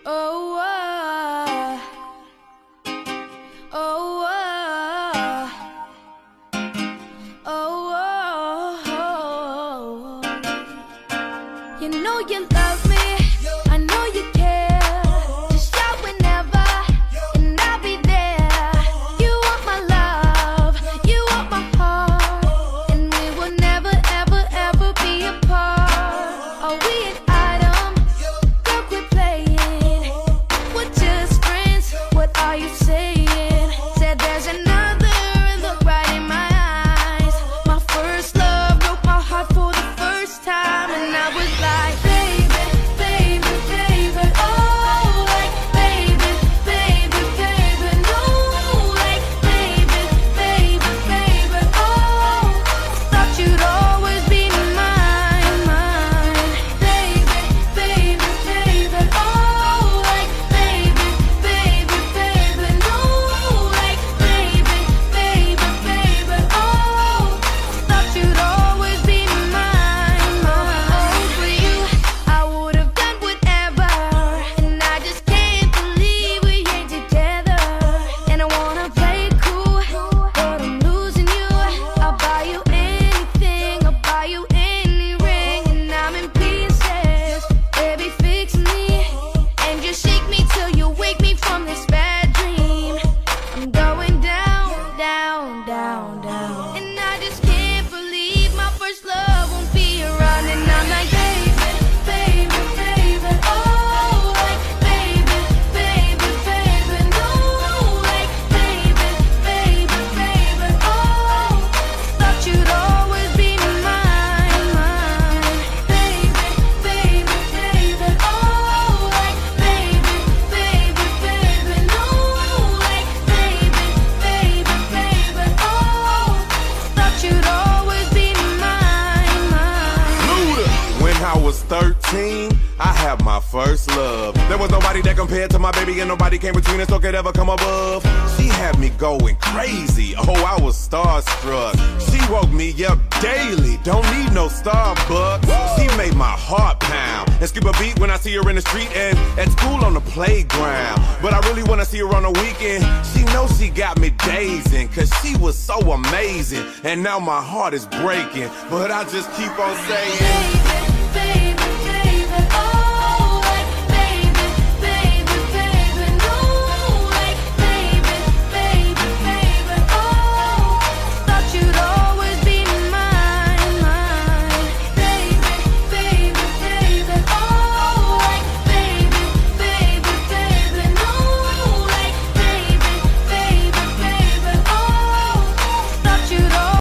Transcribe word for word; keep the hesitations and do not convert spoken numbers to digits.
Oh, oh, oh, oh, oh, oh. You know you love me, I know you care. Just shout whenever, and I'll be there. You want my love, you want my heart, and we will never, ever, ever be apart. Are we an item? Girl, quit playing. We're just friends, what are you saying? Said there's another, look right in my eyes. My first love broke my heart for the first time, and I was like, baby, baby, baby, oh, like, baby, baby, baby, no, like, baby, baby, baby, oh, thought you'd always be mine, mine, baby, baby, baby, oh, like, baby, baby, baby, no, like, baby, baby, baby, oh, thought you'd always be mine, mine. Oh, for you, I would have done whatever, and I just can't believe we ain't together. And I wanna play it cool, but I'm losing you. I'll buy you anything, I'll buy you any ring, and I'm in pieces. Baby, fix me, and just shake me till you wake me from this bad dream. I'm going down, down, down, down, and I just can't believe my first love won't be around. And I'm like, baby, baby, baby, oh, like, baby, baby, baby, no, like, baby, baby, baby, oh, thought you'd always be mine, mine, baby, baby, baby, oh, like, baby, baby, baby, no, like, baby, baby, baby, oh, thought you'd always be mine, mine. Luda. When I was thirteen, I had my first love. There was nobody that compared to my baby, and nobody came between us or could ever come above. She had me going crazy. Oh, I was starstruck. She woke me up daily. Don't need no Starbucks. She made my heart pound and skip a beat when I see her in the street and at school on the playground. But I really wanna see her on the weekend. She knows she got me dazing, cause she was so amazing. And now my heart is breaking, but I just keep on saying, Baby,